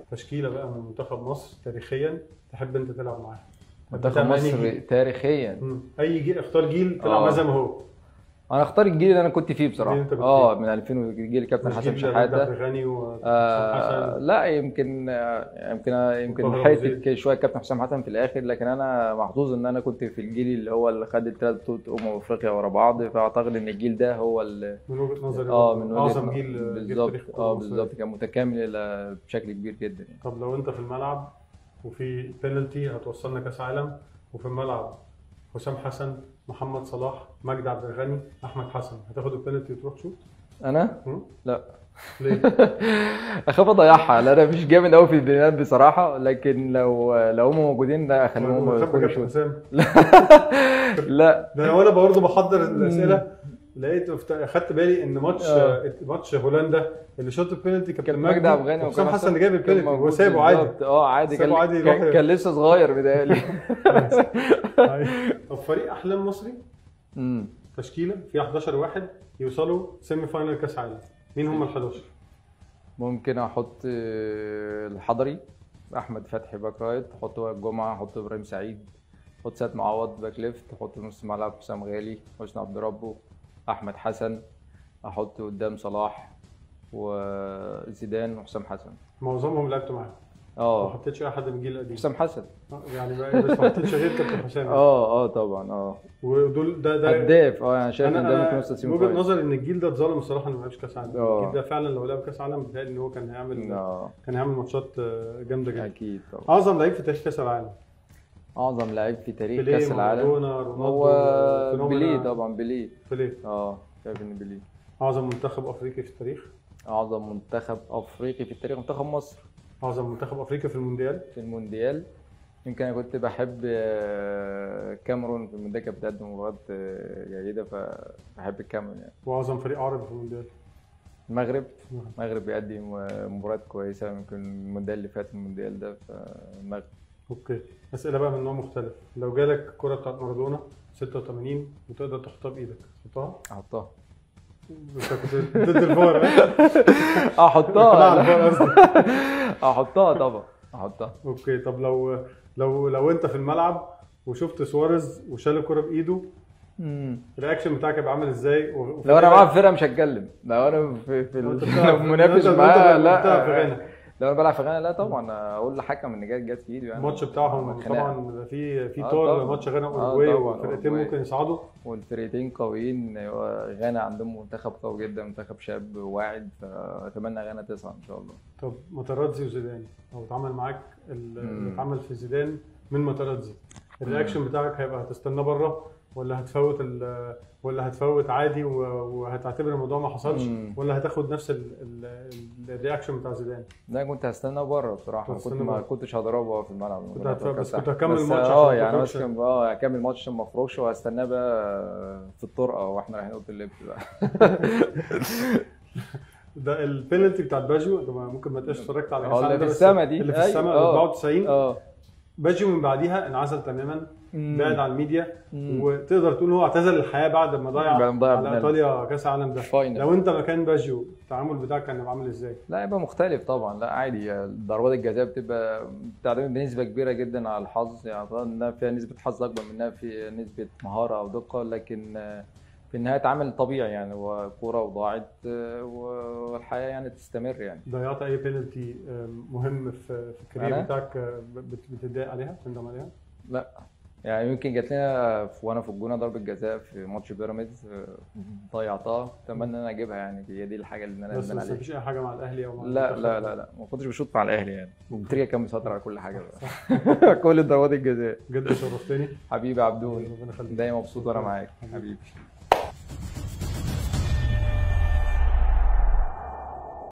تشكيله بقى من منتخب مصر تاريخيا تحب انت تلعب معاها؟ منتخب مصر تاريخيا. اي جيل، اختار جيل تلعب معاه زي ما هو. انا اختار الجيل اللي انا كنت فيه بصراحه. من 2000 جيل كابتن حسن شحاته. غني لا يمكن حته شويه كابتن حسام حسن في الاخر، لكن انا محظوظ ان انا كنت في الجيل اللي هو اللي خد الثلاث بطولات افريقيا ورا بعض، فاعتقد ان الجيل ده هو من وجهه نظري من اعظم جيل بالظبط. بالظبط، كان متكامل بشكل كبير جدا يعني. طب لو انت في الملعب وفي بينالتي هتوصلنا كاس عالم، وفي الملعب حسام حسن، محمد صلاح، مجدي عبد الغني، احمد حسن، هتاخد البينالتي وتروح تشوط؟ انا؟ لا. ليه؟ اخاف اضيعها، لان انا مش جامد قوي في البنات بصراحه، لكن لو هم موجودين لا اخليهم يكونوا شوط. لا ده وانا برضه بحضر الاسئله لقيت اخدت بالي ان ماتش هولندا اللي شاط البينالتي كابتن مجدي عبد الغني وحسام حسن اللي جاب البينالتي وسابه عادي. عادي كان لسه صغير بيتهيألي. طب فريق احلام مصري تشكيله في 11 واحد يوصلوا سيمي فاينل كاس عالم، مين هم ال 11؟ ممكن احط الحضري، احمد فتحي باك رايت، احط وائل الجمعه، احط ابراهيم سعيد، احط سيد معوض باك ليفت، احط نص ملعب حسام غالي، حسني عبد ربه، احمد حسن، احط قدام صلاح وزيدان وحسام حسن. معظمهم لعبت معاه. ما حطيتش اي حد من الجيل القديم. حسام حسن يعني بس ما حطيتش غير كابتن حسام. طبعا. ودول ده هداف. يعني شايف ان ده ممكن يوصل سيمي فاينل. وجهه نظري ان الجيل ده اتظلم الصراحه انه ما لعبش كاس عالم. الجيل ده فعلا لو لعب كاس عالم بيتهيألي ان هو كان هيعمل ماتشات جامده جدا. اكيد طبعا. اعظم لعيب في تاريخ كاس العالم. اعظم لعيب في تاريخ كاس العالم هو بيليه طبعا. بيليه. شايف ان بيليه. اعظم منتخب افريقي في التاريخ. اعظم منتخب افريقي في التاريخ منتخب مصر. اعظم منتخب افريقيا في المونديال. يمكن انا كنت بحب كاميرون في المونديال، كانت بتقدم مباريات جيده، فبحب الكاميرون يعني. واعظم فريق عربي في المونديال. المغرب بيقدم مباريات كويسه، يمكن المونديال اللي فات المونديال ده فالمغرب. اوكي، اسئله بقى من نوع مختلف. لو جالك الكره بتاعت مارادونا 86 وتقدر تحطها بايدك تحطها؟ احطها. انت كنت ضد الفار؟ احطها. احطها طبعا. احطها. اوكي، طب لو انت في الملعب وشفت سواريز وشال الكره بايده، الرياكشن بتاعك هيبقى عامل ازاي؟ لو انا معاه في فرقه مش هتكلم، لو انا في المنافس معاه لا. لو انا بلعب في غانا لا طبعا اقول لحكم ان جت في ايده يعني. الماتش بتاعهم طبعا في طار ماتش غانا واوروجواي، والفرقتين ممكن يصعدوا والفرقتين قويين. غانا عندهم منتخب قوي جدا، منتخب شاب واعد، فاتمنى غانا تصعد ان شاء الله. طب ماتراتزي وزيدان، لو اتعمل معاك اللي اتعمل في زيدان من ماتراتزي، الرياكشن بتاعك هيبقى هتستناه بره ولا هتفوت عادي وهتعتبر الموضوع ما حصلش، ولا هتاخد نفس الرياكشن بتاع زيدان؟ لا كنت هستنى بره بصراحه. ما كنتش هضربه في الملعب. بس كنت هكمل الماتش يعني بس هكمل الماتش عشان ما اخرجش، وهستناه بقى في الطرقه واحنا رايحين اوضه اللبس بقى. ده البينالتي بتاع باجيو، انت ممكن ما تبقاش اتفرجت على اللي في السما دي، اللي في السما 94. باجيو من بعديها انعزل تماما، بعد عن الميديا، وتقدر تقول هو اعتزل الحياه بعد ما ضيع على ايطاليا كاس العالم ده. لو انت مكان باجيو التعامل بتاعك كان هيبقى عامل ازاي؟ لا يبقى مختلف طبعا. لا عادي، ضربات الجزاء بتبقى بتعتمد بنسبه كبيره جدا على الحظ، يعني انها فيها نسبه حظ اكبر منها في نسبه مهاره او دقه، لكن في النهايه اتعامل طبيعي يعني، وكوره وضاعت والحياه يعني تستمر يعني. ضيعت اي بينالتي مهم في الكارير بتاعك بتتضايق عليها، بتندم عليها؟ لا يعني يمكن جات لنا وانا في الجونه ضربه جزاء في ماتش بيراميدز ضيعتها، اتمنى ان انا اجيبها يعني. هي دي الحاجه اللي انا ندمان عليها. بس مفيش اي حاجه مع الاهلي او مع لا ما كنتش بشوط مع الاهلي يعني. وبتريكا كان مسيطر على كل حاجه بقى. كل ضربات الجزاء. جد شرفتني حبيبي عبدون، دايما مبسوط وانا معاك حبيبي.